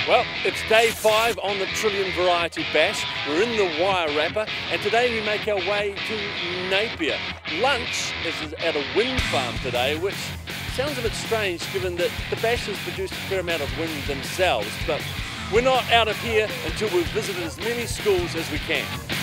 Well, it's day 5 on the Trillium Variety Bash. We're in the Wairarapa, and today we make our way to Napier. Lunch is at a wind farm today, which sounds a bit strange given that the Bashers produce a fair amount of wind themselves, but we're not out of here until we've visited as many schools as we can.